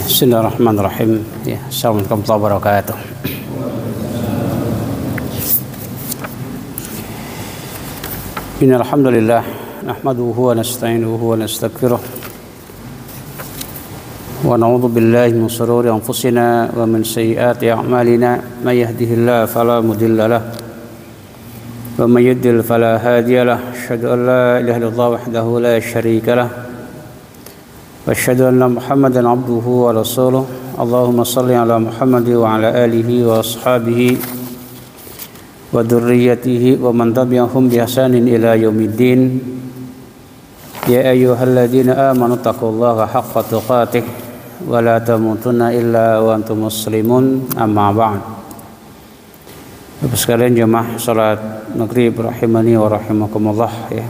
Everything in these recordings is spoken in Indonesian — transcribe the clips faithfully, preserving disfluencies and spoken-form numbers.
Bismillahirrahmanirrahim. Ya, Assalamualaikum warahmatullahi wabarakatuh. Innal hamdalillah nahmaduhu wa nasta'inuhu wa nastaghfiruh wa na'udzu billahi min shururi anfusina wa min sayyiati a'malina may yahdihillahu fala mudilla lahu wa may yudlil fala hadiya lahu. Asyhadu an la ilaha illallah wahdahu la syarika lahu wa asyhadu anna Muhammadan abduhu wa rasuluh. Allahumma shalli ala Muhammad wa ala alihi wa ashabihi wa dzurriyyatihi wa man tabi'ahum bi ihsanin ila yaumiddin. Ya ayyuhalladzina amanu taqullaha haqqa tuqatih wa la tamutunna illa wa antum muslimun. Amma ba'd. Bapak sekalian jemaah salat maghrib rahimani wa rahimakumullah, ya.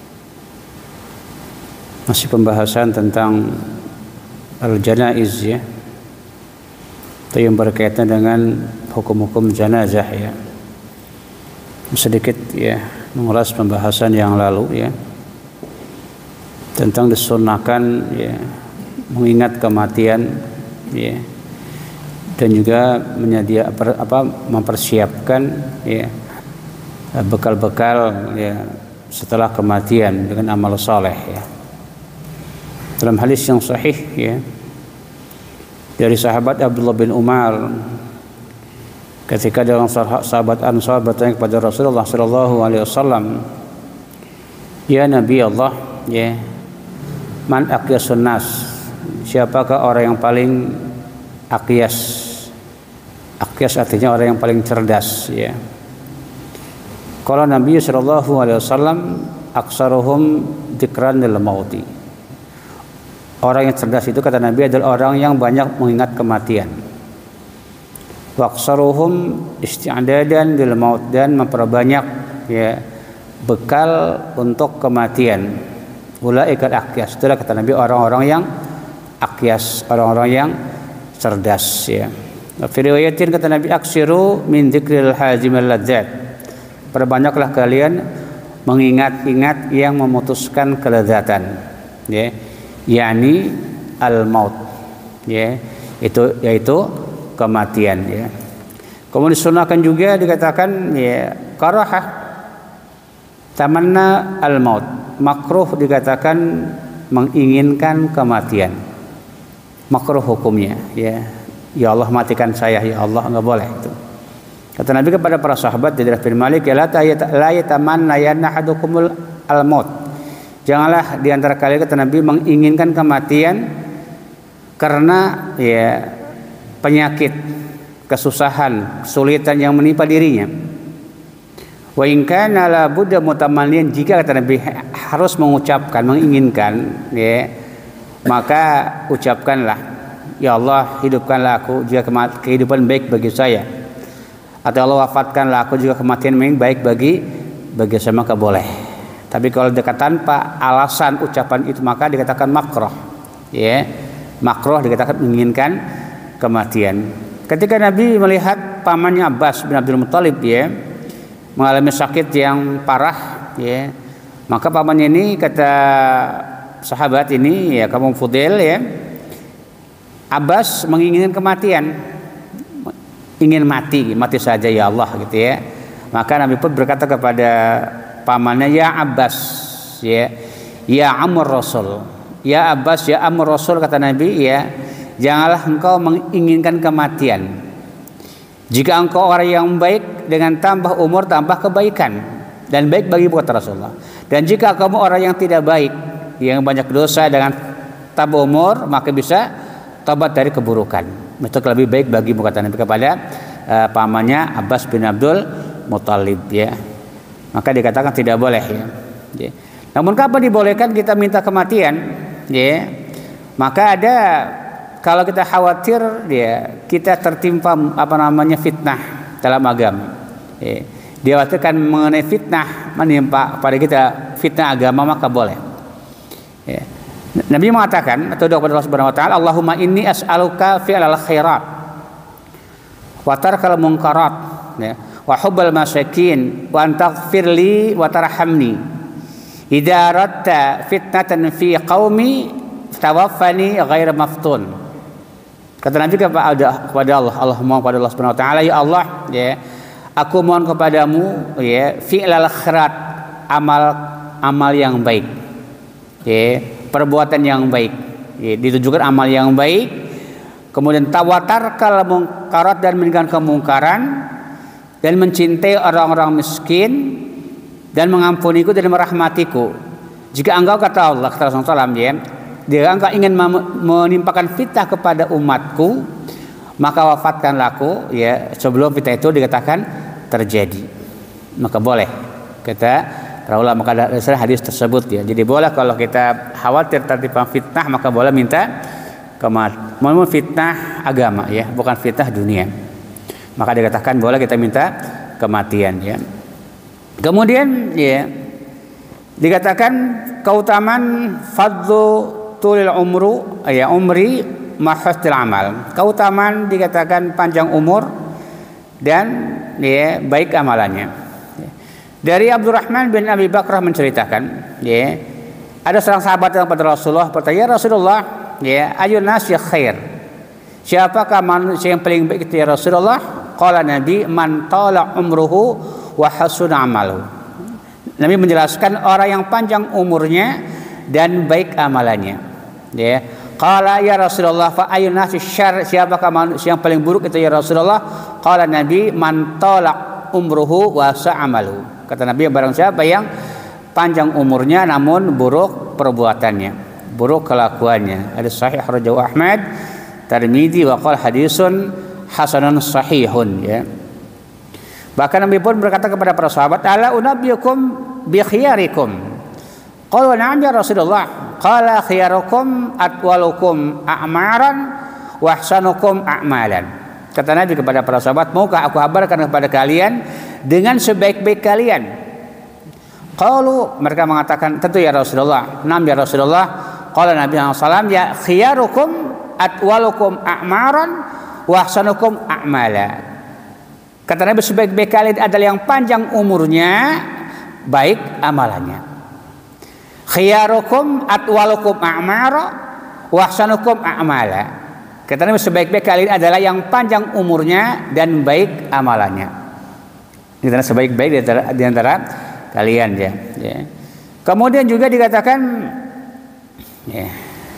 Masih pembahasan tentang al-janaiz, ya, itu yang berkaitan dengan hukum-hukum jenazah, ya. Sedikit, ya, mengulas pembahasan yang lalu, ya, tentang disunahkan, ya, mengingat kematian, ya, dan juga menyedia apa mempersiapkan, ya, bekal-bekal, ya, setelah kematian dengan amal saleh, ya. Dalam hadis yang sahih, ya, dari sahabat Abdullah bin Umar, ketika dalam sahabat Ansar bertanya kepada Rasulullah sallallahu alaihi wasallam, "Ya Nabi Allah, ya, man aqyasun nas?" Siapakah orang yang paling aqyas? Aqyas artinya orang yang paling cerdas, ya. Kalau Nabi sallallahu alaihi wasallam, aksaruhum dzikran lil mauti. Orang yang cerdas itu, kata Nabi, adalah orang yang banyak mengingat kematian. Waqsaruhum isti'dadan lil maut, dan memperbanyak, ya, bekal untuk kematian. Ulaikal aqyas, itulah kata Nabi orang-orang yang aqyas, orang-orang yang cerdas, ya. Fi riwayatin kata Nabi, aksiru min dzikril hazimil ladzat. Perbanyaklah kalian mengingat-ingat yang memutuskan kelezatan, ya, yakni al-maut, ya, itu yaitu kematian, ya. Kemudian disunahkan juga dikatakan, ya, karahah tamanna al-maut, makruh dikatakan menginginkan kematian, makruh hukumnya, ya. Ya Allah, matikan saya, ya Allah, enggak boleh itu. Kata Nabi kepada para sahabat dari bin Malik, ya la yatamanna yanahadukumul al-maut. Janganlah di antara kalian, kata Nabi, menginginkan kematian karena, ya, penyakit, kesusahan, kesulitan yang menimpa dirinya. Wa in kana la budda mutamanniyan, jika, kata Nabi, harus mengucapkan, menginginkan, ya, maka ucapkanlah, ya Allah, hidupkanlah aku jika kehidupan baik bagi saya, atau Allah, wafatkanlah aku jika kematian baik bagi bagi saya, maka boleh. Tapi kalau dekat tanpa alasan ucapan itu, maka dikatakan makruh, ya, makruh dikatakan menginginkan kematian. Ketika Nabi melihat pamannya Abbas bin Abdul Muthalib, ya, mengalami sakit yang parah, ya, maka pamannya ini, kata sahabat ini, ya, kaum Fudail, ya, Abbas menginginkan kematian, ingin mati, mati saja ya Allah, gitu, ya. Maka Nabi pun berkata kepada pamannya, ya Abbas, ya, ya Amr Rasul, ya Abbas, ya Amr Rasul, kata Nabi, ya, janganlah engkau menginginkan kematian. Jika engkau orang yang baik, dengan tambah umur tambah kebaikan, dan baik bagi buat Rasulullah. Dan jika kamu orang yang tidak baik, yang banyak dosa, dengan tambah umur, maka bisa tobat dari keburukan. Itu lebih baik bagimu, kata Nabi kepada uh, pamannya Abbas bin Abdul Muthalib, ya. Maka dikatakan tidak boleh, ya. Ya. Namun kapan dibolehkan kita minta kematian, ya? Maka ada, kalau kita khawatir, ya, kita tertimpa apa namanya fitnah dalam agama, ya. Dikhawatirkan mengenai fitnah menimpa pada kita, fitnah agama, maka boleh, ya. Nabi mengatakan atau doa kepada Allah Subhanahu wa taala, Allahumma inni as'aluka fi'lal khairat wa tarkal munkarat, ya, wa hubbal masakin wa antaghfirli wa tarhamni idza aradta fitnatan fi qaumi tawaffani ghaira maftun. Kata Nabi kepada kepada Allah, Allah mohon kepada Allah Subhanahu wa taala, ya Allah, ya, aku mohon kepadamu, ya, fi'lal khairat, amal amal yang baik. Ya, perbuatan yang baik. Ya, ditujukan amal yang baik. Kemudian tawatar kal mungkarat, dan meninggalkan kemungkaran, dan mencintai orang-orang miskin, dan mengampuniku dan merahmatiku. Jika engkau, kata Allah, kata Rasulullah, ya, jika engkau ingin menimpakan fitnah kepada umatku, maka wafatkanlah aku, ya, sebelum fitnah itu dikatakan terjadi. Maka boleh, kata para ulama, maka dasar hadis tersebut, ya. Jadi boleh kalau kita khawatir tertimpa fitnah, maka boleh minta kematian. Mau fitnah agama, ya, bukan fitnah dunia. Maka dikatakan boleh kita minta kematian, ya. Kemudian, ya, dikatakan keutamaan fadlu tulil umru, ya, umri mahastil amal. Keutamaan dikatakan panjang umur dan, ya, baik amalannya. Dari Abdurrahman bin Abi Bakrah menceritakan, ya, ada seorang sahabat yang kepada Rasulullah bertanya, Rasulullah, ya, ayun nasi khair, siapakah manusia yang paling baik itu ya Rasulullah? Qala Nabi, man tala umruhu wa hasuna amaluhu. Nabi menjelaskan orang yang panjang umurnya dan baik amalannya. Ya. Qala ya Rasulullah, fa ayun nasi syarr, siapakah manusia yang paling buruk itu ya Rasulullah? Qala Nabi, man tala umruhu wa sa'amaluhu. Kata Nabi, barang siapa yang panjang umurnya namun buruk perbuatannya, buruk kelakuannya. Hadis sahih rawahu Ahmad, Tirmidzi, wa qala hadisun hasanun sahihun, ya. Bahkan Nabi pun berkata kepada para sahabat, ala unabbiyukum bi khiyarikum. Qalu na'am ya Rasulullah. Qala khiyarukum atwalukum a'maran wa ahsanukum a'malan. Kata Nabi kepada para sahabat, maukah aku kabarkan kepada kalian dengan sebaik-baik kalian? Qalu, mereka mengatakan, tentu ya Rasulullah. Na'am ya Rasulullah. Qala Nabi sallallahu alaihi wasallam, ya khiyarukum atwalukum a'maran wa ahsanukum a'mala. Kata Nabi, sebaik-baik kalian adalah yang panjang umurnya, baik amalannya. Khiyarukum atwalukum a'mara wa ahsanukum a'mala. Kata Nabi, sebaik-baik kalian adalah yang panjang umurnya dan baik amalannya. Ini adalah sebaik-baik di antara, di antara kalian, ya. Ya. Kemudian juga dikatakan, ya,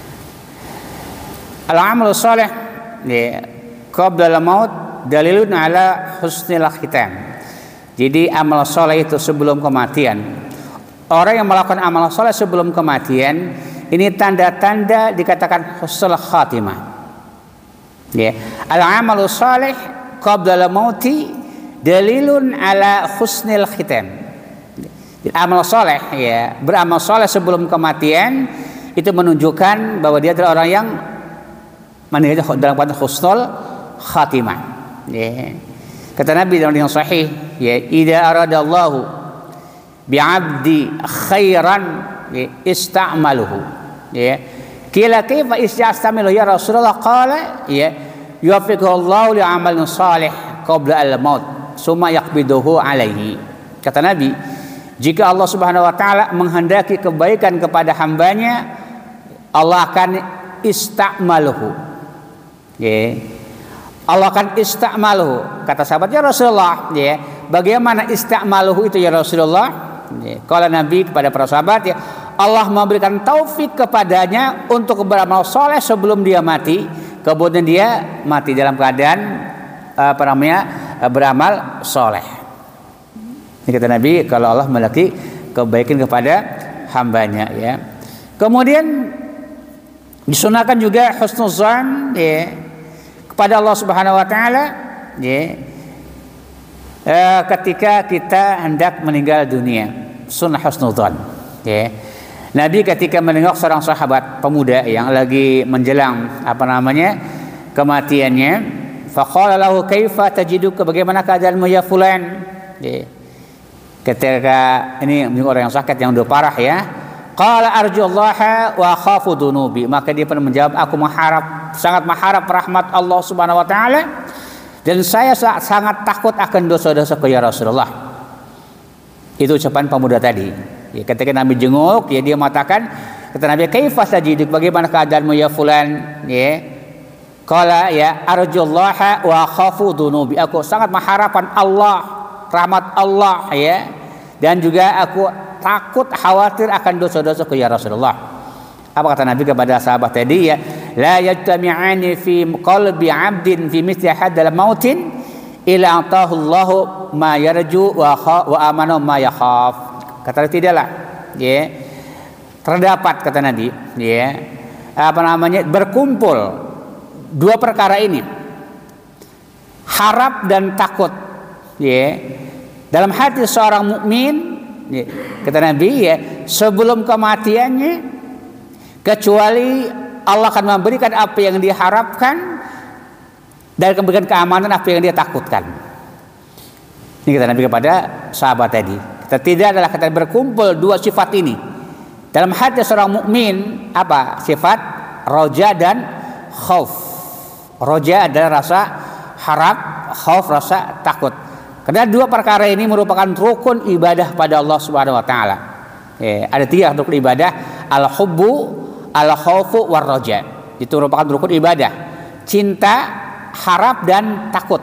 al-amalu salih, ya, qabla al-maut dalilun ala husnil khitam. Jadi amal soleh itu sebelum kematian. Orang yang melakukan amal soleh sebelum kematian, ini tanda-tanda dikatakan husnul khatimah. Ya, al-amalu salih qabla al-mauti dalilun ala husnil khitam. Amal soleh, ya, beramal soleh sebelum kematian itu menunjukkan bahwa dia adalah orang yang meninggal dalam keadaan husnul khatimah. Ya. Kata Nabi dalam yang sahih, ya, idza aradallahu bi'abdi khairan, ya, ista'maluhu. Ya. Kila kaifa ista'maluhu ya Rasulullah? Qala, ya, yuwaffiqullahu li'amalin salih qabla al-maut summa yaqbiduhu alaihi. Kata Nabi, jika Allah Subhanahu wa taala menghendaki kebaikan kepada hambanya, Allah akan ista'maluhu. Ya. Allah akan ista'maluhu. Kata sahabat, ya Rasulullah, ya, bagaimana ista'maluhu itu ya Rasulullah? Ya, kalau Nabi kepada para sahabat, ya, Allah memberikan taufik kepadanya untuk beramal soleh sebelum dia mati, kemudian dia mati dalam keadaan apa namanya beramal soleh. Ini kata Nabi, kalau Allah memiliki kebaikan kepada hambanya, ya. Kemudian disunahkan juga husnuzan, ya, kepada Allah Subhanahu wa taala, ya, e, ketika kita hendak meninggal dunia, sunnah husnudzan, ya. Nabi ketika menengok seorang sahabat pemuda yang lagi menjelang apa namanya kematiannya, faqala lahu kaifa tajiduka, bagaimana keadaanmu ya fulan, ya. Ketika ini orang yang sakit yang udah parah, ya, qala arjullaha wa khafu dunubi, maka dia pun menjawab, aku mengharap, sangat mengharap rahmat Allah Subhanahu wa taala dan saya sangat takut akan dosa-dosaku ya Rasulullah. Itu ucapan pemuda tadi. Ya, ketika Nabi jenguk, ya, dia mengatakan, kata Nabi, kaifa sajiduk, bagaimana keadaanmu ya fulan, ya. Qala ya arjullaha wa khafu dunubi. Aku sangat mengharapkan Allah, rahmat Allah ya. Dan juga aku takut khawatir akan dosa-dosaku ya Rasulullah. Apa kata Nabi kepada sahabat tadi ya? La yajtami'ani fi qalbi 'abdin fi mithli hadzal mautin ila atahu Allahu ma yarju wa wa amanu ma yakhaf. Kata tidaklah ya. Terdapat kata Nabi ya. Apa namanya? Berkumpul dua perkara ini, harap dan takut ya, dalam hati seorang mukmin ya, kata Nabi ya, sebelum kematiannya, kecuali Allah akan memberikan apa yang diharapkan dan memberikan keamanan apa yang dia takutkan. Ini kata Nabi kepada sahabat tadi. Kita tidak adalah kata berkumpul dua sifat ini dalam hati seorang mukmin, apa sifat roja dan khauf. Roja adalah rasa harap, khauf rasa takut. Karena dua perkara ini merupakan rukun ibadah pada Allah Subhanahu wa taala. Ya, ada tiga rukun ibadah, al-hubbu, al-khaufu, war roja. Itu merupakan rukun ibadah. Cinta, harap dan takut.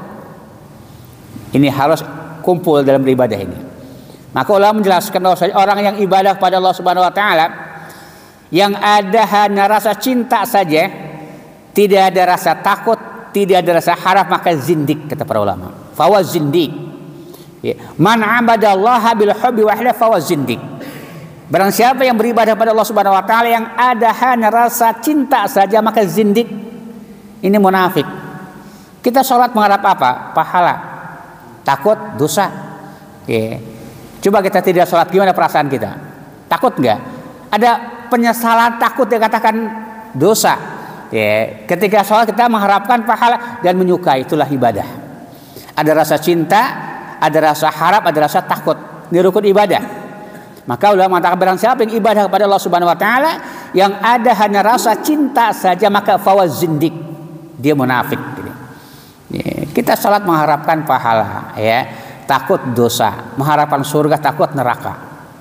Ini harus kumpul dalam ibadah ini. Maka ulama menjelaskan bahwa orang yang ibadah pada Allah Subhanahu wa taala yang ada hanya rasa cinta saja, tidak ada rasa takut, tidak ada rasa harap, maka zindik kata para ulama. Fawa zindik. Ya. Man abadallaha bil hubbi wahda fawa zindik. Barang siapa yang beribadah pada Allah Subhanahu wa taala yang ada hanya rasa cinta saja, maka zindik. Ini munafik. Kita sholat mengharap apa? Pahala. Takut dosa. Ya. Coba kita tidak sholat, gimana perasaan kita? Takut enggak? Ada penyesalan, takut dia katakan dosa. Ya, ketika sholat kita mengharapkan pahala dan menyukai, itulah ibadah. Ada rasa cinta, ada rasa harap, ada rasa takut. Ini rukun ibadah. Maka ulama mengatakan barang siapa yang ibadah kepada Allah Subhanahu wa taala yang ada hanya rasa cinta saja, maka fawaz zindik. Dia munafik. Ya, kita sholat mengharapkan pahala, ya, takut dosa, mengharapkan surga, takut neraka.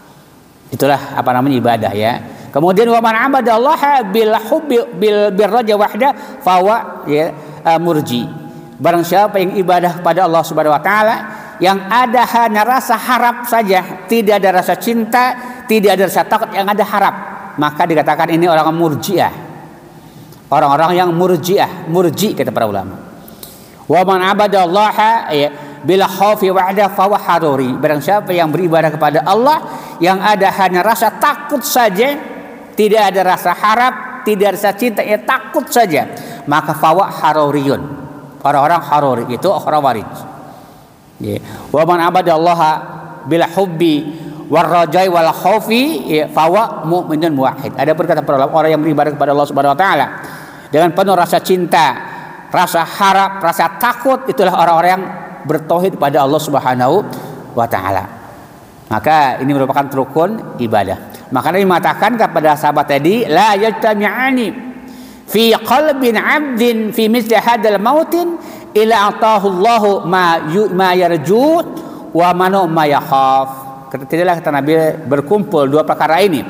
Itulah apa namanya ibadah ya. Kemudian wa man abadallaha bil hubbi bil birraja wahda fawa ya murji. Barang siapa yang ibadah pada Allah Subhanahu wa taala yang ada hanya rasa harap saja, tidak ada rasa cinta, tidak ada rasa takut, yang ada harap, maka dikatakan ini orang murjiah. Orang-orang yang murjiah, murji kata para ulama. Wa man abadallaha ya bil khaufi wahda fawa haruri. Barang siapa yang beribadah kepada Allah yang ada hanya rasa takut saja, tidak ada rasa harap, tidak ada rasa cinta, ya takut saja, maka fawa haruriyun. Orang-orang haruri itu khawarij. Ya. Wa man abadallaha bil hubbi war rajai wal khaufi ya fawa mu'minun muwahhid. Ada berkata orang yang beribadah kepada Allah Subhanahu wa taala dengan penuh rasa cinta, rasa harap, rasa takut, itulah orang-orang yang bertauhid pada Allah Subhanahu wa taala. Maka ini merupakan rukun ibadah. Maka Nabi mengatakan kepada sahabat tadi, la yajtami'ani fi qalbin 'abdin fi mithli hadzal mautin ila atahu Allahu ma ma yarju wa manu ma yakhaf. Tidaklah kata Nabi berkumpul dua perkara ini,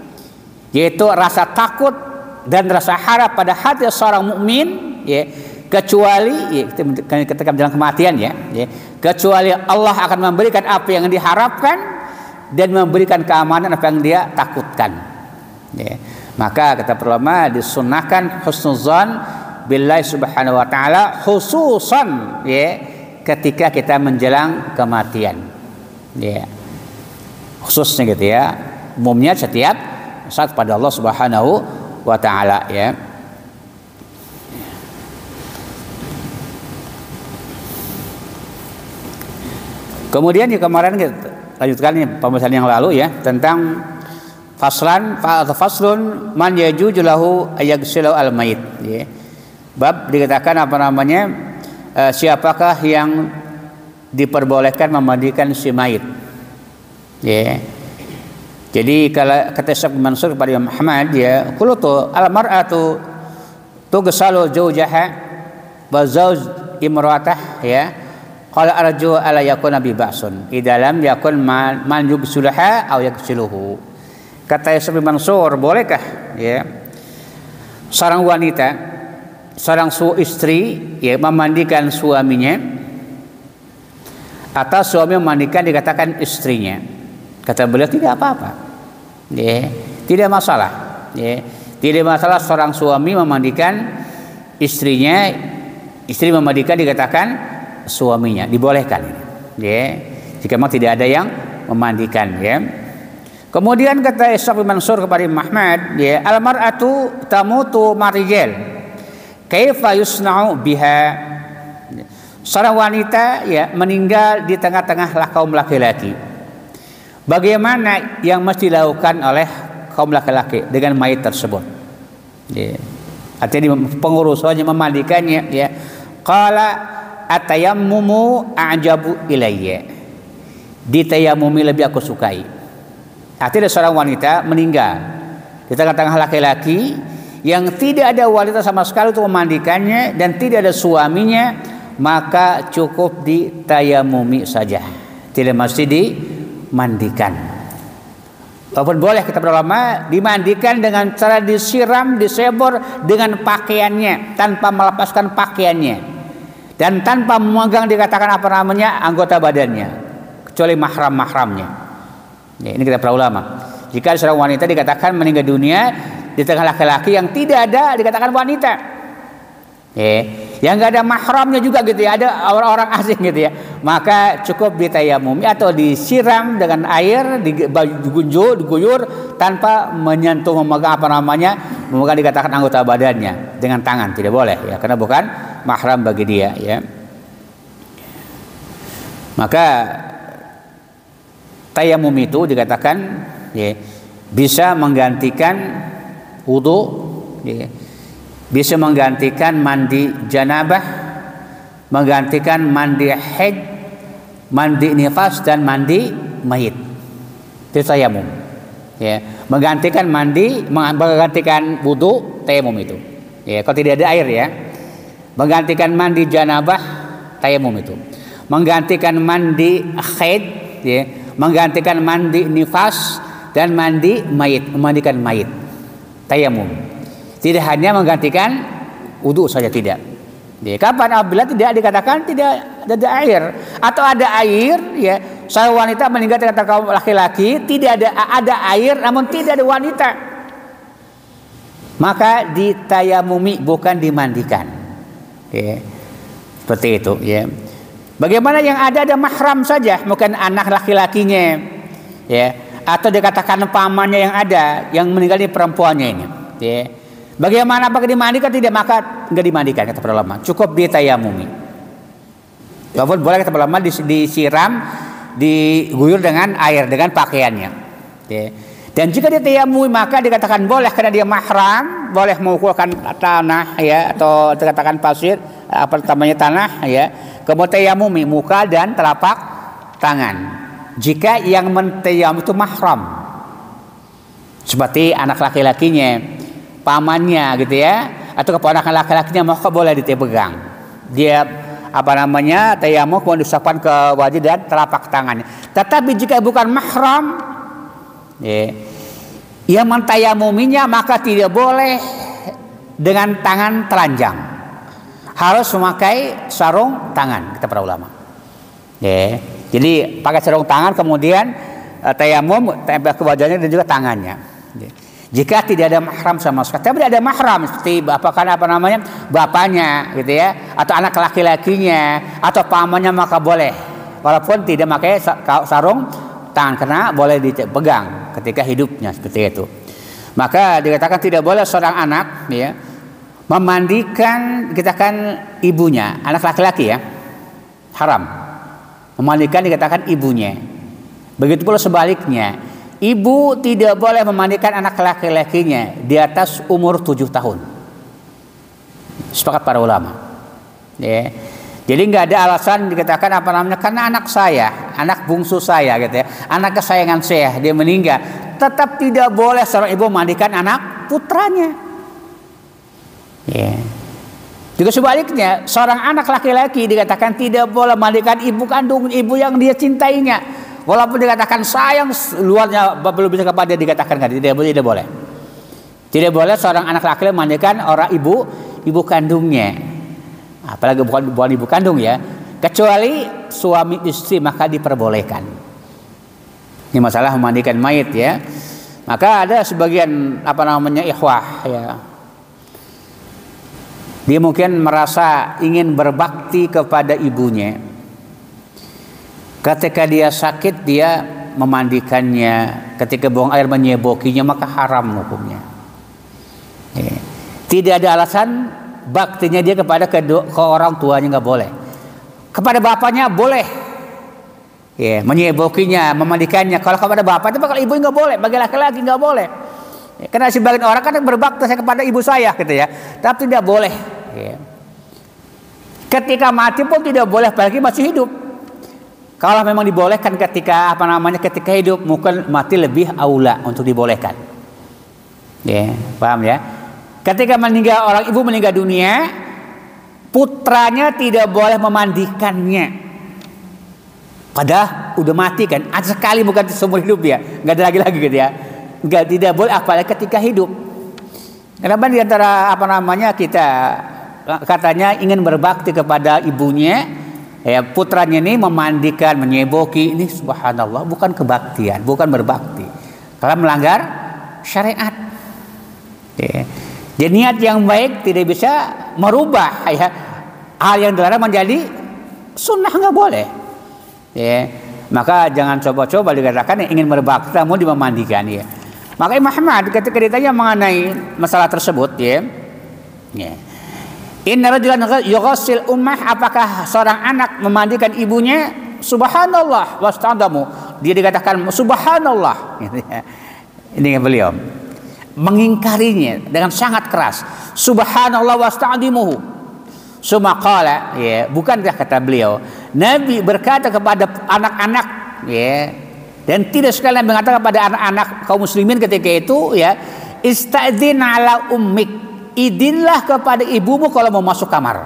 yaitu rasa takut dan rasa harap pada hati seorang mukmin ya, kecuali ya, ketika menjelang kematian ya, ya, kecuali Allah akan memberikan apa yang diharapkan dan memberikan keamanan apa yang dia takutkan. Ya. Maka kata ulama disunnahkan husnuzan billahi subhanahu wa taala khususan ya ketika kita menjelang kematian. Ya. Khususnya gitu ya. Umumnya setiap saat pada Allah Subhanahu wa taala ya. Kemudian di kemarin kita lanjutkan nih pembahasan yang lalu ya tentang faslan atau faslun man yajuju lahu ayaghsilu al mayit ya. Bab dikatakan apa namanya uh, siapakah yang diperbolehkan memandikan si mayit ya. Jadi kalau kata Syekh Mansur kepada Imam Ahmad ya, qultu al mar'atu tughsalu zawjaha wa zawj imra'atah ya. Qala arju ala yakuna bi ba'sun idza lam yakun man, man yubsulaha aw yaksiluhu. Kata Syekh Mansur, bolehkah ya seorang wanita seorang su istri ya memandikan suaminya atau suami memandikan dikatakan istrinya. Kata beliau tidak apa-apa. Ya, tidak masalah. Ya, tidak masalah seorang suami memandikan istrinya, istri memandikan dikatakan suaminya, dibolehkan. Ya, jika memang tidak ada yang memandikan ya. Kemudian kata Ishaq bin Mansur kepada Imam Ahmad, ya, al-mar'atu tamutu marijal. Kaifa yusna'u biha? Seorang wanita ya meninggal di tengah-tengah kaum laki-laki. Bagaimana yang mesti dilakukan oleh kaum laki-laki dengan mayit tersebut? Ya. Artinya pengurusannya memandikannya ya. Qala atayammumu a'jabu ilayya. Ditayamumi lebih aku sukai. Artinya seorang wanita meninggal di tengah-tengah laki-laki yang tidak ada wanita sama sekali untuk memandikannya dan tidak ada suaminya, maka cukup ditayamumi saja, tidak mesti dimandikan. Walaupun boleh kata ulama dimandikan dengan cara disiram, disebor dengan pakaiannya tanpa melepaskan pakaiannya dan tanpa memegang dikatakan apa namanya anggota badannya kecuali mahram-mahramnya. Ya, ini kita para ulama. Jika seorang wanita dikatakan meninggal dunia di tengah laki-laki yang tidak ada dikatakan wanita, ya, yang nggak ada mahramnya juga gitu ya, ada orang-orang asing gitu ya, maka cukup ditayamumi atau disiram dengan air, digunjur, diguyur tanpa menyentuh memegang apa namanya, memegang dikatakan anggota badannya dengan tangan, tidak boleh ya, karena bukan mahram bagi dia ya. Maka tayamum itu dikatakan ya, bisa menggantikan wudu, ya, bisa menggantikan mandi janabah, menggantikan mandi haid, mandi nifas dan mandi mayit. Itu tayamum. Ya, menggantikan mandi, menggantikan wudu, tayamum itu. Ya, kalau tidak ada air ya. Menggantikan mandi janabah, tayamum itu. Menggantikan mandi haid, ya, menggantikan mandi nifas dan mandi mayit, memandikan mayit, tayamum. Tidak hanya menggantikan wudu saja, tidak. Ya, kapan apabila tidak dikatakan tidak ada air atau ada air ya, seorang wanita meninggal kata kaum laki-laki tidak ada ada air namun tidak ada wanita, maka ditayamumi bukan dimandikan. Ya, seperti itu ya. Bagaimana yang ada ada mahram saja, bukan anak laki-lakinya, ya, atau dikatakan pamannya yang ada, yang meninggal di perempuannya ini. Ya. Bagaimana apakah dimandikan tidak, maka enggak dimandikan kata para ulama, cukup ditayamumi. Walaupun boleh kata para ulama disiram, diguyur dengan air dengan pakaiannya. Ya. Dan jika ditayamumi maka dikatakan boleh karena dia mahram, boleh mengukurkan tanah ya atau dikatakan pasir, apa namanya tanah ya. Kemudian tayamumi muka dan telapak tangan. Jika yang mentayamum itu mahram, seperti anak laki-lakinya, pamannya gitu ya, atau keponakan laki-lakinya, maka boleh dipegang. Dia apa namanya tayamum kemudian diusapkan ke wajah dan telapak tangannya. Tetapi jika bukan mahram, ya, yang mentayamuminya maka tidak boleh dengan tangan telanjang. Harus memakai sarung tangan kata para ulama. Ya, jadi pakai sarung tangan kemudian uh, tayamum tempel ke wajahnya dan juga tangannya. Ya. Jika tidak ada mahram sama sekali, tapi ada mahram seperti apakah apa namanya bapaknya gitu ya, atau anak laki-lakinya atau pamannya maka boleh, walaupun tidak pakai sarung tangan karena boleh dipegang ketika hidupnya seperti itu. Maka dikatakan tidak boleh seorang anak ya memandikan dikatakan ibunya, anak laki-laki ya, haram memandikan dikatakan ibunya. Begitu pula sebaliknya, ibu tidak boleh memandikan anak laki-lakinya di atas umur tujuh tahun. Sepakat para ulama. Ya. Jadi nggak ada alasan dikatakan apa namanya karena anak saya, anak bungsu saya gitu ya, anak kesayangan saya dia meninggal, tetap tidak boleh seorang ibu memandikan anak putranya. Ya. Juga sebaliknya, seorang anak laki-laki dikatakan tidak boleh memandikan ibu kandung, ibu yang dia cintainya. Walaupun dikatakan sayang luarnya belum bisa kepada dia dikatakan tidak boleh, tidak boleh. Tidak boleh seorang anak laki-laki memandikan orang ibu ibu kandungnya, apalagi bukan bukan ibu kandung ya, kecuali suami istri maka diperbolehkan. Ini masalah memandikan mayit ya. Maka ada sebagian apa namanya ikhwah ya, dia mungkin merasa ingin berbakti kepada ibunya. Ketika dia sakit dia memandikannya, ketika buang air menyebokinya, maka haram hukumnya. Ya. Tidak ada alasan baktinya dia kepada kedua, ke orang tuanya nggak boleh. Kepada bapaknya boleh, ya, menyebokinya, memandikannya. Kalau kepada bapak itu, kalau ibu nggak boleh, bagi laki-laki nggak boleh. Ya, karena sebagian orang kan berbakti saya kepada ibu saya, gitu ya, tapi tidak boleh. Ya. Ketika mati pun tidak boleh, apalagi masih hidup. Kalau memang dibolehkan ketika apa namanya ketika hidup, mungkin mati lebih aula untuk dibolehkan. Ya, paham ya? Ketika meninggal orang ibu meninggal dunia, putranya tidak boleh memandikannya. Padahal udah mati kan, ada sekali bukan seumur hidup ya, nggak ada lagi-lagi gitu ya. Nggak tidak boleh apalagi ketika hidup. Kenapa di antara apa namanya kita katanya ingin berbakti kepada ibunya, ya putranya ini memandikan, menyeboki, ini subhanallah bukan kebaktian, bukan berbakti. Kalau melanggar syariat. Ya. Jadi niat yang baik tidak bisa merubah ya hal yang dilarang menjadi sunnah, nggak boleh. Ya, maka jangan coba-coba dikatakan yang ingin berbakti namun dimemandikan ya. Maka Imam Ahmad ketika ditanya mengenai masalah tersebut ya, ya. Inna rajulan yughassil ummah, apakah seorang anak memandikan ibunya? Subhanallah wasta'damu. Dia dikatakan subhanallah. Ini beliau mengingkarinya dengan sangat keras. Subhanallah wasta'dimuhu. Suma qala, ya, bukankah kata beliau, Nabi berkata kepada anak-anak ya, dan tidak sekalian mengatakan kepada anak-anak kaum muslimin ketika itu ya, istadzin ala ummik, idinlah kepada ibumu kalau mau masuk kamar.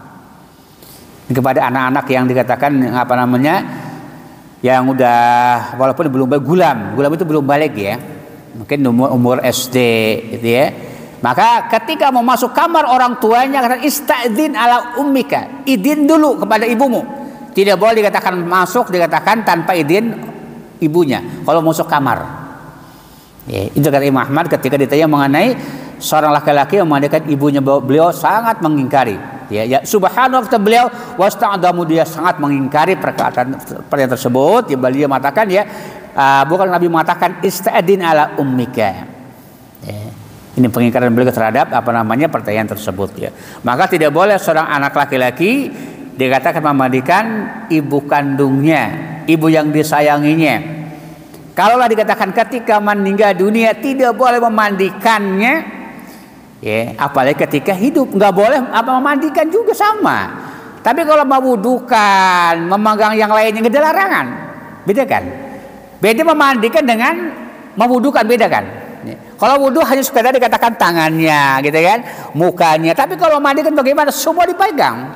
Kepada anak-anak yang dikatakan apa namanya, yang udah walaupun belum gulam, gulam itu belum balik ya, mungkin umur, umur S D gitu ya. Maka ketika mau masuk kamar orang tuanya kata istadzin ala ummika, idin dulu kepada ibumu. Tidak boleh dikatakan masuk, dikatakan tanpa izin ibunya kalau masuk kamar. Ya, itu kata Imam Ahmad ketika ditanya mengenai seorang laki-laki yang memandikan ibunya, beliau sangat mengingkari. Ya, ya subhanallah kata beliau, wasta'damu, dia sangat mengingkari perkataan perkataan tersebut. Ya, beliau mengatakan ya, uh, bukan Nabi mengatakan istadzin ala ummika. Ya. Ini pengingkaran beliau terhadap apa namanya pertanyaan tersebut ya. Maka tidak boleh seorang anak laki-laki dikatakan memandikan ibu kandungnya, ibu yang disayanginya. Kalaulah dikatakan ketika meninggal dunia tidak boleh memandikannya, ya, apalagi ketika hidup nggak boleh apa memandikan juga sama. Tapi kalau mewudukan, memegang yang lainnya nggak ada larangan, beda kan? Beda memandikan dengan mewudukan, beda kan? Kalau wudhu hanya sekedar dikatakan tangannya, gitu kan, mukanya. Tapi kalau mandi kan bagaimana? Semua dipegang.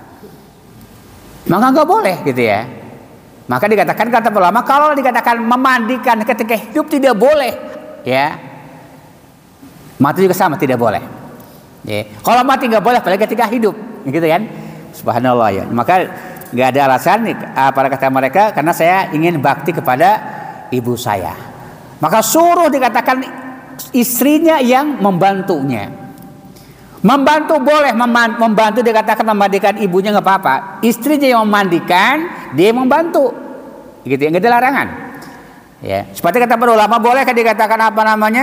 Maka nggak boleh, gitu ya. Maka dikatakan kata ulama, kalau dikatakan memandikan ketika hidup tidak boleh, ya. Mati juga sama, tidak boleh. Ya. Kalau mati nggak boleh, apalagi ketika hidup, gitu kan? Subhanallah ya. Maka nggak ada alasan pada kata mereka, karena saya ingin bakti kepada ibu saya. Maka suruh dikatakan istrinya yang membantunya. Membantu boleh, membantu dikatakan memandikan ibunya nggak apa-apa. Istrinya yang memandikan, dia membantu, gitu ya, nggak ada larangan. Ya, seperti kata para ulama, boleh kan dikatakan apa namanya,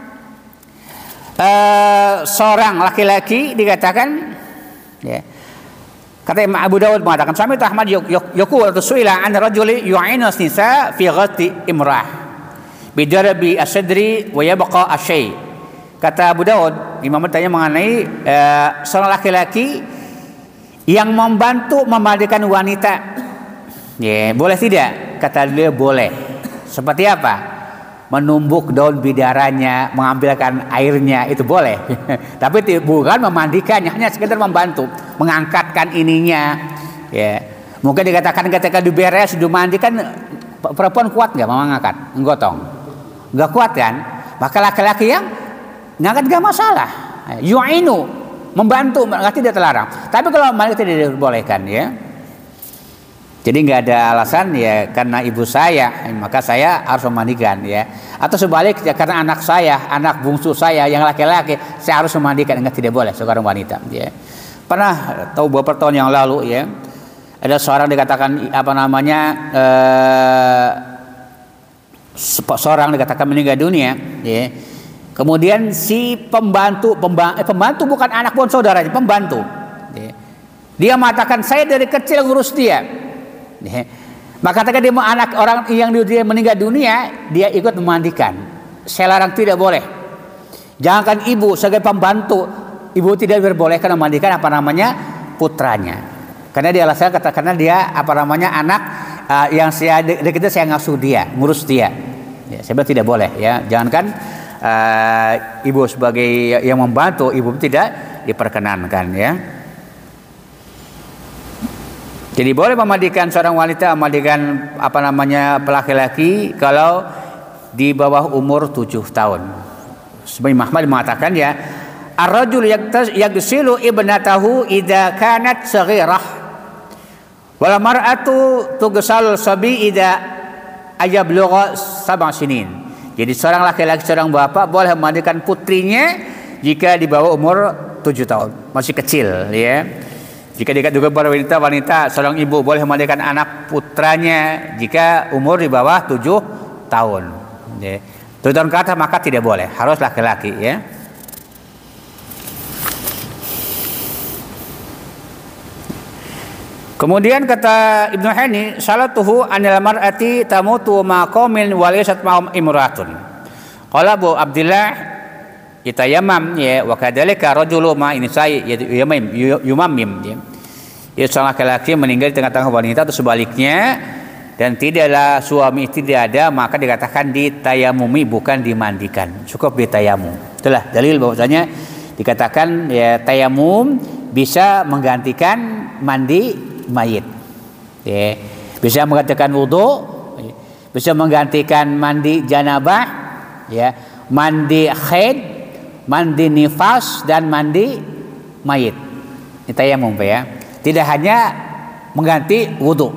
uh, seorang laki-laki dikatakan, ya, kata Imam Abu Dawud mengatakan, Sami Ahmad yaqul su'ila an rajuli yu'inu nisa fi ghati imrah bidarabi asadri wa yabqa asy. Kata Abu Daud, Imam bertanya mengenai uh, seorang laki-laki yang membantu memandikan wanita. Ya, boleh tidak? Kata dia boleh. Seperti apa? Menumbuk daun bidaranya, mengambilkan airnya, itu boleh. Tapi bukan memandikannya, hanya sekedar membantu, mengangkatkan ininya. Ya, mungkin dikatakan ketika diberes, dimandikan, perempuan kuat nggak mengangkat, menggotong? Nggak kuat kan? Maka laki-laki yang ngangkat gak masalah. Yu'inu, membantu, nggak tidak terlarang. Tapi kalau mandi tidak dibolehkan ya. Jadi nggak ada alasan ya karena ibu saya maka saya harus memandikan ya. Atau sebaliknya karena anak saya, anak bungsu saya yang laki-laki saya harus memandikan, enggak, tidak boleh seorang wanita ya. Pernah tahu beberapa tahun yang lalu ya, ada seorang dikatakan apa namanya eh, seorang dikatakan meninggal dunia ya. Kemudian si pembantu pembantu, eh, pembantu bukan anak pun saudaranya, pembantu ya. Dia mengatakan saya dari kecil ngurus dia. Maka ketika dia anak orang yang dia meninggal dunia, dia ikut memandikan. Saya larang, tidak boleh. Jangankan ibu sebagai pembantu, ibu tidak diperbolehkan memandikan apa namanya putranya. Karena dia alasan kata karena dia apa namanya anak uh, yang saya kita saya ngasuh dia, ngurus dia. Ya, saya bilang tidak boleh ya. Jangankan uh, ibu sebagai yang membantu, ibu tidak diperkenankan ya. Jadi boleh memandikan seorang wanita, memandikan apa namanya laki-laki kalau di bawah umur tujuh tahun. Sebagai Muhammad mengatakan ya, ar-rajul yaghsilu ibnatahu idza kanat saghirah wal mar'atu tughsal sabi idza ayablugha sab'a sinin. Jadi seorang laki-laki, seorang bapak boleh memandikan putrinya jika di bawah umur tujuh tahun, masih kecil ya. Jika dekat juga para wanita, wanita seorang ibu boleh memandikan anak putranya jika umur di bawah tujuh tahun. Ya. tujuh tahun ke atas maka tidak boleh, harus laki-laki ya. Kemudian kata Ibnu Hani, salatuhu anil mar'ati tamutu ma qaumin wa laysat ma'hum imratun. Qala Abu Abdullah yatayammam ya wa kadzalika rajulu ma inisai yumam yumammim ya. Ya seorang laki-laki meninggal di tengah-tengah wanita atau sebaliknya dan tidaklah suami tidak ada, maka dikatakan ditayamumi bukan dimandikan, cukup ditayamum. Itulah dalil bahwasanya dikatakan ya tayamum bisa menggantikan mandi mayit. Ya, bisa menggantikan wudu, bisa menggantikan mandi janabah, ya, mandi haid, mandi nifas dan mandi mayit. Ini tayamum ya. Tidak hanya mengganti wudu.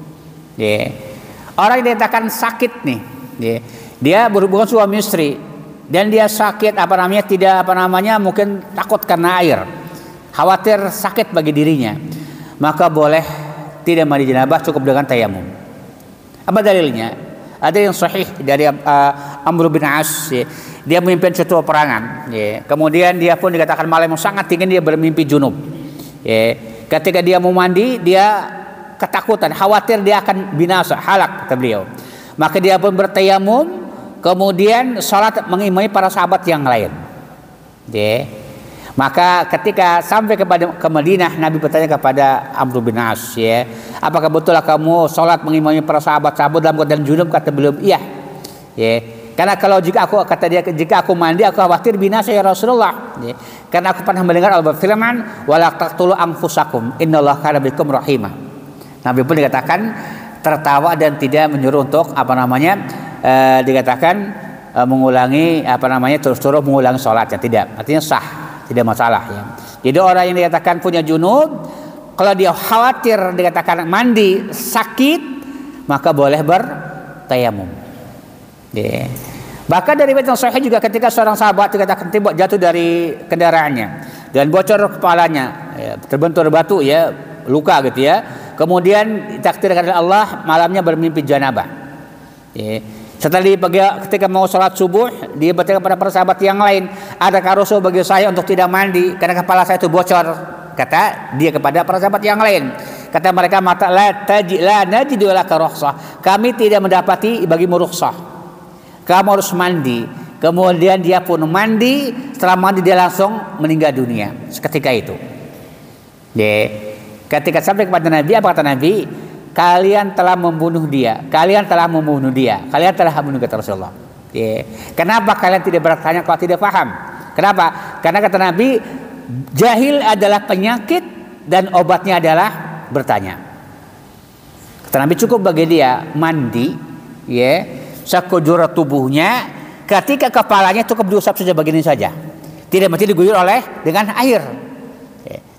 Ya. Orang yang dikatakan sakit nih, ya. Dia berhubungan suami istri dan dia sakit apa namanya tidak apa namanya mungkin takut karena air, khawatir sakit bagi dirinya, maka boleh tidak mandi janabah, cukup dengan tayamum. Apa dalilnya? Ada yang sahih dari uh, Amr bin As, ya. Dia memimpin suatu peperangan, ya. Kemudian dia pun dikatakan malam yang sangat dingin dia bermimpi junub. Ya. Ketika dia mau mandi, dia ketakutan, khawatir dia akan binasa, halak kata beliau. Maka dia pun bertayamum, kemudian sholat mengimami para sahabat yang lain. Ya. Maka ketika sampai kepada ke Madinah, Nabi bertanya kepada Amr bin As, ya, apakah betul kamu sholat mengimami para sahabat-sahabat dalam keadaan junub? Kata beliau, iya. Ya. Karena kalau jika aku kata dia jika aku mandi aku khawatir binasa ya Rasulullah. Ya. Karena aku pernah mendengar Allah berfirman, wala taqtulu anfusakum innallaha kana bikum rahimah. Nabi pun dikatakan tertawa dan tidak menyuruh untuk apa namanya e, dikatakan e, mengulangi apa namanya terus-terus mengulangi sholatnya, tidak. Artinya sah, tidak masalah ya. Jadi orang yang dikatakan punya junub, kalau dia khawatir dikatakan mandi sakit, maka boleh bertayamum. Ya. Bahkan dari riwayat yang sahih juga ketika seorang sahabat dikatakan tiba jatuh dari kendaraannya dan bocor kepalanya, ya, terbentur batu ya, luka gitu ya. Kemudian ditakdirkan oleh Allah malamnya bermimpi janabah. Ya. Setelah dia pagi, ketika mau sholat subuh, dia bertanya kepada para sahabat yang lain, adakah Rasul bagi saya untuk tidak mandi karena kepala saya itu bocor? Kata dia kepada para sahabat yang lain. Kata mereka, mata la taji la najidu laka rukhsah. Kami tidak mendapati bagimu rukhsah. Kamu harus mandi. Kemudian dia pun mandi. Setelah mandi dia langsung meninggal dunia seketika itu. Ya. Ketika sampai kepada Nabi, apa kata Nabi? Kalian telah membunuh dia. Kalian telah membunuh dia. Kalian telah membunuh kata Rasulullah. Ya. Kenapa kalian tidak bertanya kalau tidak paham? Kenapa? Karena kata Nabi, jahil adalah penyakit dan obatnya adalah bertanya. Kata Nabi cukup bagi dia mandi, ya. Sekujur tubuhnya, ketika kepalanya cukup diusap saja begini saja, tidak mesti diguyur oleh dengan air,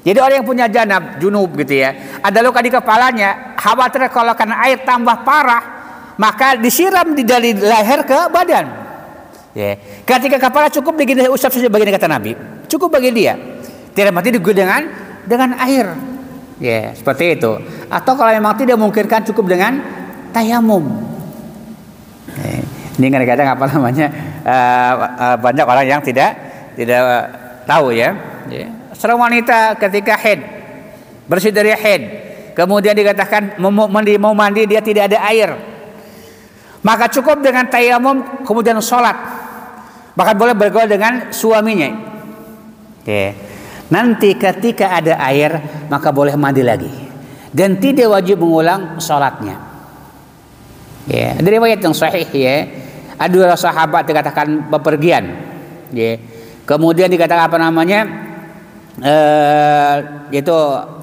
Jadi orang yang punya janab, junub gitu ya, ada luka di kepalanya, khawatir kalau karena air tambah parah, maka disiram di dari leher ke badan. Ya. Ketika kepala cukup digini usap saja bagian kata Nabi, cukup bagi dia. Tidak mati diguyur dengan dengan air. Ya, seperti itu. Atau kalau memang tidak memungkinkan cukup dengan tayamum. Ya. Ini kadang-kadang apa namanya uh, uh, banyak orang yang tidak tidak uh, tahu ya. Ya. Seorang wanita ketika haid, bersih dari haid, kemudian dikatakan mau mandi, mau mandi dia tidak ada air, maka cukup dengan tayamum kemudian sholat, bahkan boleh bergaul dengan suaminya. Oke. Nanti ketika ada air maka boleh mandi lagi dan tidak wajib mengulang sholatnya. Ya, dari riwayat yang sahih ya, ada dua sahabat dikatakan bepergian. Ya. Kemudian dikatakan apa namanya? Uh, itu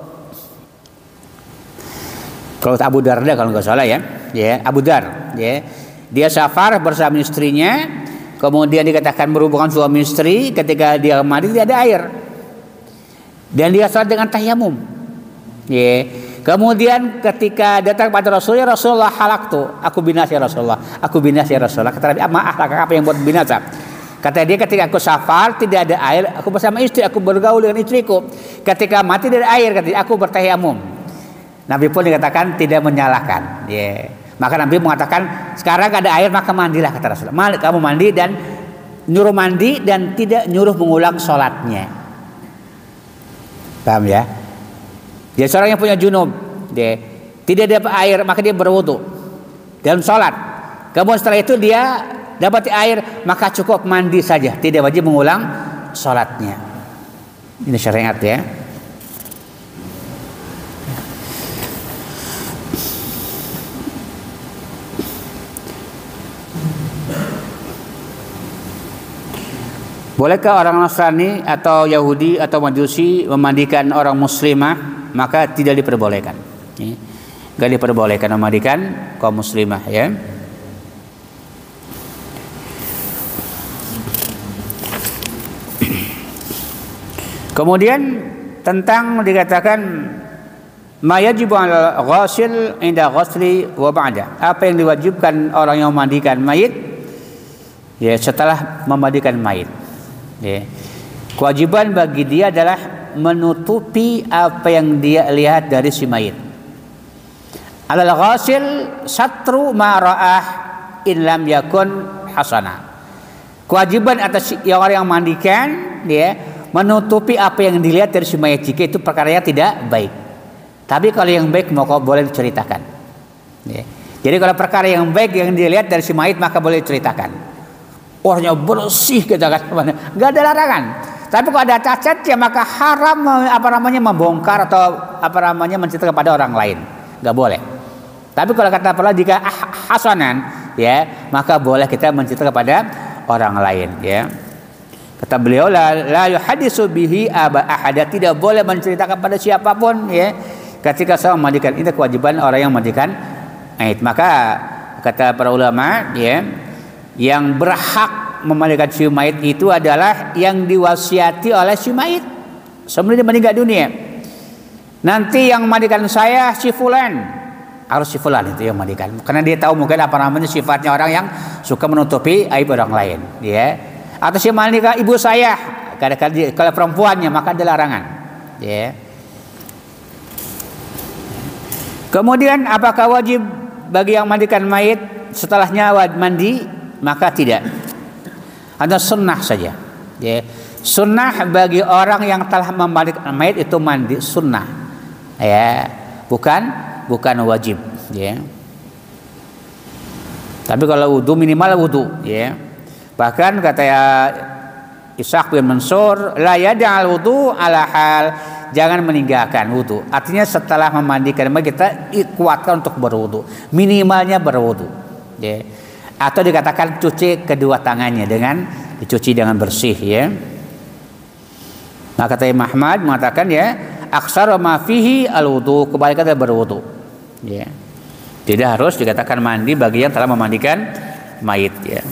kalau Abu Darda kalau nggak salah ya, ya Abu Dar, ya dia safar bersama istrinya, kemudian dikatakan berhubungan suami istri, ketika dia mandi tidak ada air, dan dia salat dengan tayamum, ya. Kemudian ketika datang pada Rasulullah, Rasulullah halaktu, aku binasa ya Rasulullah, aku binasa ya Rasulullah. Kata Nabi, maaf apa yang buat binasa? Kata dia, ketika aku safar tidak ada air, aku bersama istri, aku bergaul dengan istriku. Ketika mati dari air, kata dia, aku bertayamum. Nabi pun dikatakan tidak menyalahkan. Yeah. Maka Nabi mengatakan, sekarang ada air maka mandilah, kata Rasulullah. Kamu mandi dan nyuruh mandi dan tidak nyuruh mengulang sholatnya. Paham ya? Jadi seorang yang punya junub, dia tidak dapat air maka dia berwudu dalam sholat. Kemudian setelah itu dia dapat air maka cukup mandi saja, tidak wajib mengulang sholatnya. Ini syariat ya. Bolehkah orang Nasrani atau Yahudi atau Majusi memandikan orang muslimah? Maka tidak diperbolehkan. Tidak diperbolehkan memandikan kaum muslimah ya. Kemudian tentang dikatakan ma yajibu 'alal ghasil 'inda ghasli wa ba'da. Apa yang diwajibkan orang yang memandikan mayit ya setelah memandikan mayit. Ya. Kewajiban bagi dia adalah menutupi apa yang dia lihat dari si mayit. 'Alal ghasil satru ma ra'ah in lam yakun hasana. Kewajiban atas yang orang yang memandikan dia menutupi apa yang dilihat dari si mayit jika itu perkaranya tidak baik. Tapi kalau yang baik maka boleh diceritakan. Ya. Jadi kalau perkara yang baik yang dilihat dari si mayit maka boleh diceritakan. Orangnya bersih kita kan, nggak ada larangan. Tapi kalau ada cacat ya maka haram apa namanya membongkar atau apa namanya menceritakan kepada orang lain, nggak boleh. Tapi kalau kata pula jika hasanan ya maka boleh kita menceritakan kepada orang lain ya. Kata beliau la, la yuhadisu bihi aba ahada, tidak boleh menceritakan pada siapapun ya ketika saya memandikan. Itu kewajiban orang yang memandikan mayit. Maka kata para ulama ya, yang berhak memandikan si mayit itu adalah yang diwasiati oleh si mayit sebelum dia meninggal dunia. Nanti yang memandikan saya si fulan, harus si fulan itu yang memandikan, karena dia tahu mungkin apa namanya sifatnya orang yang suka menutupi aib orang lain ya. Atau si mandikan ibu saya, kadang-kadang kalau perempuannya maka ada larangan ya. Kemudian apakah wajib bagi yang mandikan mayit setelahnya mandi? Maka tidak, ada sunnah saja ya. Sunnah bagi orang yang telah memandikan mayit itu mandi sunnah ya, bukan bukan wajib ya. Tapi kalau wudu minimal wudu ya. Bahkan kata ya Ishaq bin Mansur, la yada'al wudu ala hal, jangan meninggalkan wudu. Artinya setelah memandikan kita kuatkan untuk berwudu, minimalnya berwudu ya. Atau dikatakan cuci kedua tangannya dengan dicuci dengan bersih ya. Nah kata Imam Ahmad mengatakan ya, aksara ma fihi al-wudu, kebalikan dari berwudu ya. Tidak harus dikatakan mandi bagi yang telah memandikan mayit ya.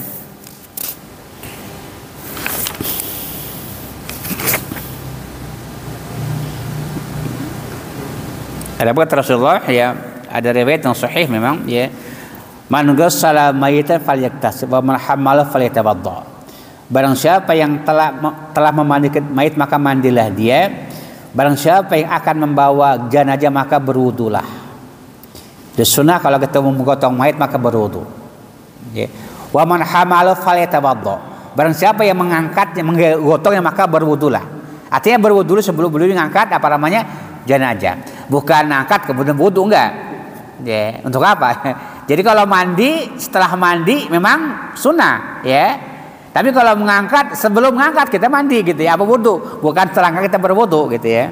Ada kata Rasulullah ya, ada riwayat yang sahih memang ya. Man ghassala mayitan falyaktasib wa man hamala falyatawadda. Barang siapa yang telah telah memandikan mayit maka mandilah dia. Barang siapa yang akan membawa jenazah maka berwudulah. Di sunnah kalau kita mau menggotong mayit maka berwudu. Ya. Wa man hamala falyatawadda. Barang siapa yang mengangkatnya, menggotongnya maka berwudulah. Artinya berwudu sebelum belum mengangkat apa namanya jenazah. Bukan angkat kemudian wudu, enggak. Ya, untuk apa? Jadi kalau mandi, setelah mandi memang sunnah, ya. Tapi kalau mengangkat, sebelum mengangkat kita mandi gitu ya, apa wudu, bukan setelah angkat kita berwudu gitu ya.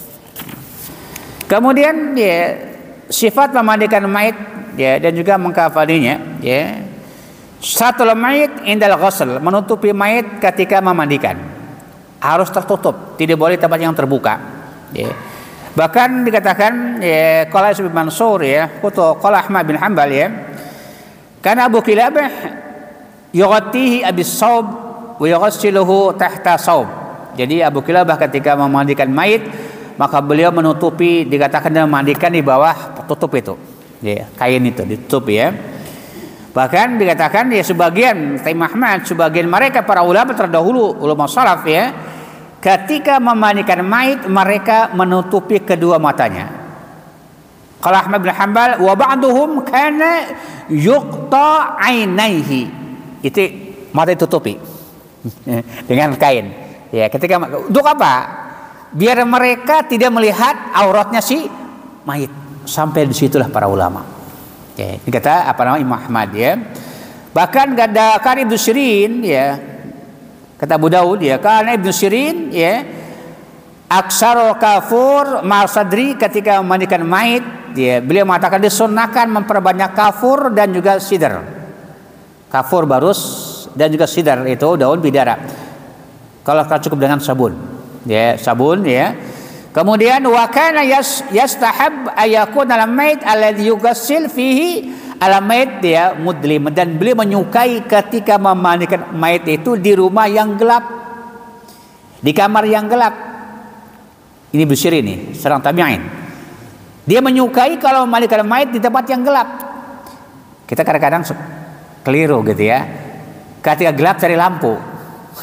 Kemudian ya, sifat memandikan mayit ya dan juga mengkafaninya ya. Satul mayit indal ghusl, menutupi mayit ketika memandikan. Harus tertutup, tidak boleh tempat yang terbuka. Ya. Bahkan dikatakan ya qala Ibnu Mansur ya, atau qala Ahmad bin Hanbal ya. Karena Abu Kilabah yughatihi abis saub wa yughassiluhu tahta saub. Jadi Abu Kilabah ketika memandikan mayit maka beliau menutupi, dikatakan dia memandikan di bawah tutup itu. Ya, kain itu ditutup ya. Bahkan dikatakan ya sebagian Imam Ahmad, sebagian mereka para ulama terdahulu, ulama salaf ya, ketika memandikan mayit mereka menutupi kedua matanya. Kalau Ahmad bin Hanbal wa ba'duhum kana yuqta ainaihi. Itu mata ditutupi dengan kain. Ya, ketika untuk apa? Biar mereka tidak melihat auratnya si mayit. Sampai disitulah para ulama. Ya, ini kata apa namanya Imam Ahmad ya. Bahkan ada kan Ibnu Sirin ya. Kata Abu Daud ya, karena Ibnu Sirin ya, aksarul kafur mal sadri, ketika memandikan mayit ya, beliau mengatakan disunahkan memperbanyak kafur dan juga sidr. Kafur barus dan juga sidr itu daun bidara. Kalau cukup dengan sabun. Ya, sabun ya. Kemudian wa kana yas, yastahab ayakun alam mayit alladhi yughassil fihi alam mayit dia mudlim, dan beliau menyukai ketika memandikan mayit itu di rumah yang gelap, di kamar yang gelap. Ini Busiri ini serang tabi'in. Dia menyukai kalau memandikan mayit di tempat yang gelap. Kita kadang-kadang keliru gitu ya. Ketika gelap cari lampu.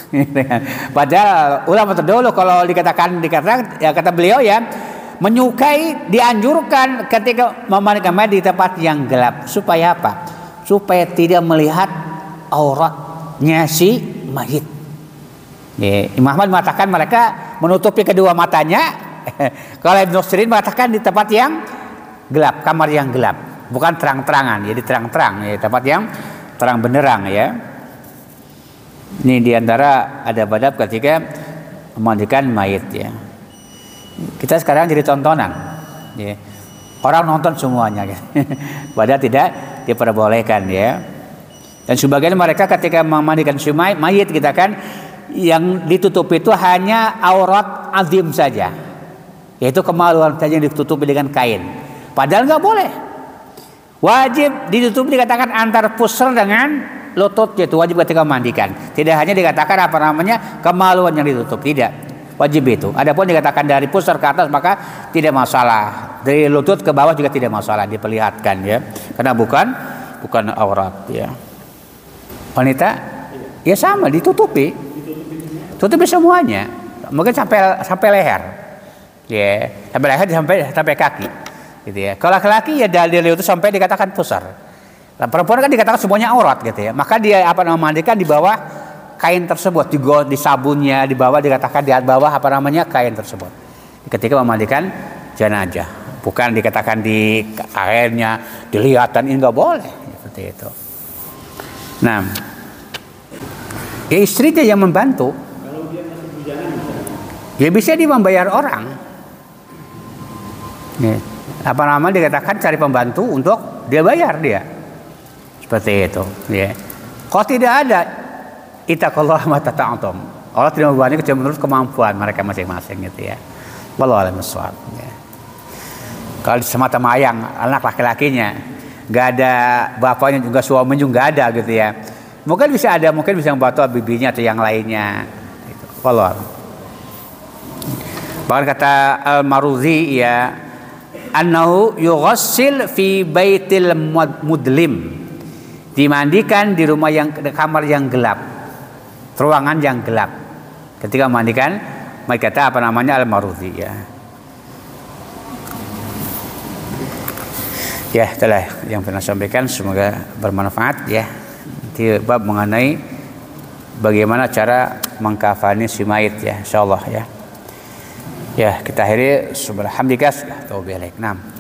Padahal ulama terdahulu kalau dikatakan dikatakan ya kata beliau ya, menyukai dianjurkan ketika memandikan mayit di tempat yang gelap. Supaya apa? Supaya tidak melihat auratnya si mayit. Ya, Imam Ahmad mengatakan mereka menutupi kedua matanya. Kalau Ibnu Sirin mengatakan di tempat yang gelap, kamar yang gelap, bukan terang-terangan, jadi terang-terang ya, tempat yang terang benderang ya. Ini diantara ada badab ketika memandikan mayit ya. Kita sekarang jadi tontonan ya. Orang nonton semuanya ya. Padahal tidak diperbolehkan ya. Dan sebagian mereka ketika memandikan si mayit kita kan yang ditutup itu hanya aurat azim saja, yaitu kemaluan saja yang ditutupi dengan kain. Padahal nggak boleh. Wajib ditutup, dikatakan antar pusar dengan lutut, yaitu wajib ketika memandikan. Tidak hanya dikatakan apa namanya kemaluan yang ditutup, tidak. Wajib itu. Adapun dikatakan dari pusar ke atas maka tidak masalah. Dari lutut ke bawah juga tidak masalah, diperlihatkan ya. Karena bukan bukan aurat ya. Wanita ya sama ditutupi. Tutupi semuanya. Mungkin sampai sampai leher. Ya, sampai leher sampai sampai kaki. Gitu ya. Kalau laki-laki ya dari lutut sampai dikatakan pusar. Nah, perempuan kan dikatakan semuanya aurat gitu ya. Maka dia apa namanya memandikan di bawah kain tersebut, di di sabunnya di bawah dikatakan di bawah apa namanya kain tersebut. Ketika memandikan jenazah, bukan dikatakan di kainnya dilihatan, ini enggak boleh seperti itu. Nah, ya istrinya yang membantu. Kalau dia masih bujangan bisa. Ya bisa dia membayar orang. Nih, apa namanya dikatakan cari pembantu untuk dia bayar dia. Seperti itu ya. Kalau tidak ada ittaqullah ma tata'tum. Allah tidak membebani kecuali menurut kemampuan mereka masing-masing gitu ya. Wallahu a'lam bishawab ya. Kalau semata mayang anak laki-lakinya nggak ada bapaknya juga suaminya juga nggak ada gitu ya. Mungkin bisa ada, mungkin bisa membantu bibinya atau yang lainnya gitu. Wallahu a'lam. Bahkan kata Al-Maruzi ya, annahu yughassil fi baitil mudlim, dimandikan di rumah yang kamar yang gelap, ruangan yang gelap. Ketika memandikan, mereka kata apa namanya al-marudhi ya. Ya, itulah yang pernah sampaikan, semoga bermanfaat ya. Di bab mengenai bagaimana cara mengkafani si mayit ya, insyaallah ya. Ya, kita akhiri subhanallah. Taubiq. Nah.